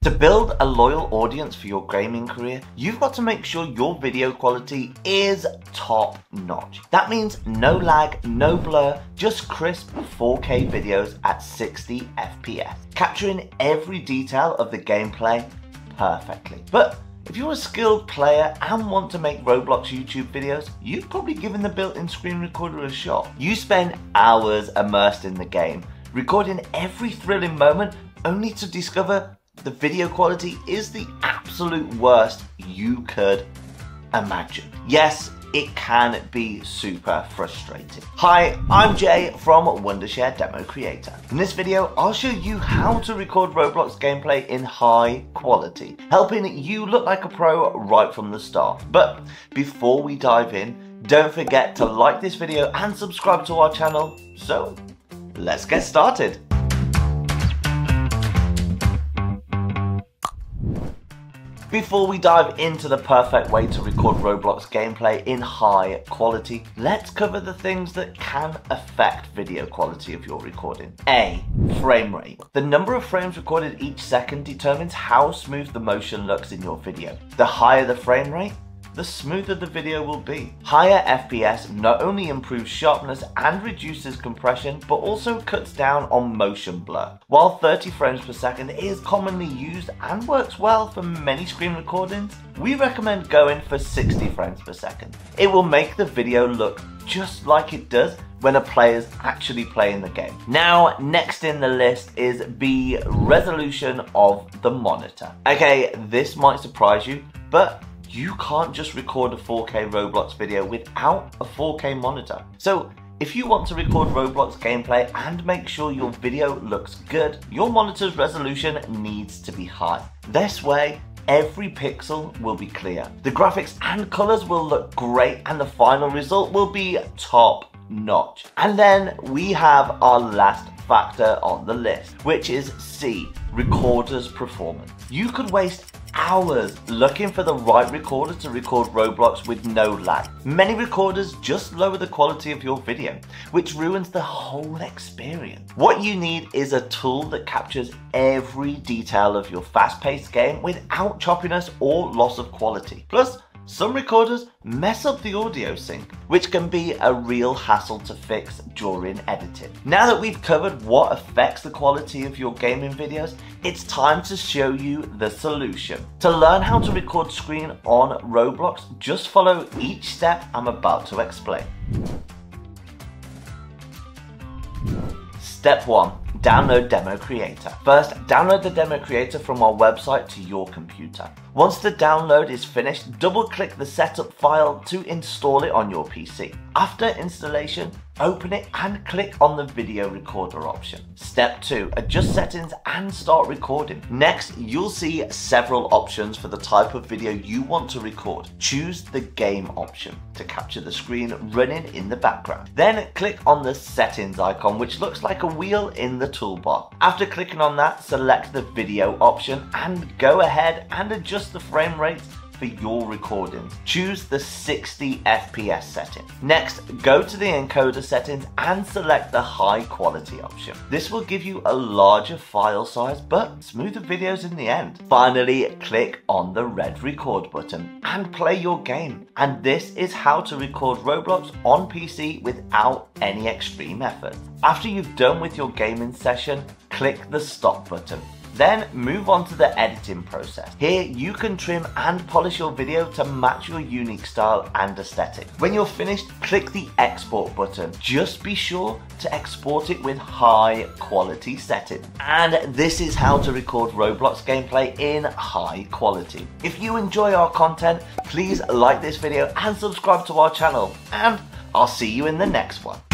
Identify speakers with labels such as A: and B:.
A: To build a loyal audience for your gaming career, you've got to make sure your video quality is top notch. That means no lag, no blur, just crisp 4K videos at 60 FPS, capturing every detail of the gameplay perfectly. But if you're a skilled player and want to make Roblox YouTube videos, you've probably given the built-in screen recorder a shot. You spend hours immersed in the game, recording every thrilling moment only to discover the video quality is the absolute worst you could imagine. Yes, it can be super frustrating. Hi, I'm Jay from Wondershare DemoCreator. In this video, I'll show you how to record Roblox gameplay in high quality, helping you look like a pro right from the start. But before we dive in, don't forget to like this video and subscribe to our channel. So, let's get started. Before we dive into the perfect way to record Roblox gameplay in high quality, let's cover the things that can affect video quality of your recording. A. Frame rate. The number of frames recorded each second determines how smooth the motion looks in your video. The higher the frame rate, the smoother the video will be. Higher FPS not only improves sharpness and reduces compression, but also cuts down on motion blur. While 30 frames per second is commonly used and works well for many screen recordings, we recommend going for 60 frames per second. It will make the video look just like it does when a player's actually playing the game. Now, next in the list is B, resolution of the monitor. Okay, this might surprise you, but you can't just record a 4K Roblox video without a 4K monitor. So if you want to record Roblox gameplay and make sure your video looks good, your monitor's resolution needs to be high. This way, every pixel will be clear. The graphics and colors will look great and the final result will be top notch. And then we have our last factor on the list, which is C, recorder's performance. You could waste hours looking for the right recorder to record Roblox with no lag. Many recorders just lower the quality of your video, which ruins the whole experience. What you need is a tool that captures every detail of your fast-paced game without choppiness or loss of quality. Plus, some recorders mess up the audio sync, which can be a real hassle to fix during editing. Now that we've covered what affects the quality of your gaming videos, it's time to show you the solution. To learn how to record screen on Roblox, just follow each step I'm about to explain. Step 1. Download DemoCreator. First, download the DemoCreator from our website to your computer. Once the download is finished, double-click the setup file to install it on your PC. After installation, open it and click on the video recorder option. Step 2. Adjust settings and start recording. Next, you'll see several options for the type of video you want to record. Choose the game option to capture the screen running in the background. Then click on the settings icon, which looks like a wheel in the toolbar. After clicking on that, select the video option and go ahead and adjust the frame rate for your recordings. Choose the 60 FPS setting. Next, go to the encoder settings and select the high quality option. This will give you a larger file size but smoother videos in the end. Finally, click on the red record button and play your game. And this is how to record Roblox on PC without any extreme effort. After you've done with your gaming session, click the stop button. Then move on to the editing process. Here you can trim and polish your video to match your unique style and aesthetic. When you're finished, click the export button. Just be sure to export it with high quality settings. And this is how to record Roblox gameplay in high quality. If you enjoy our content, please like this video and subscribe to our channel. And I'll see you in the next one.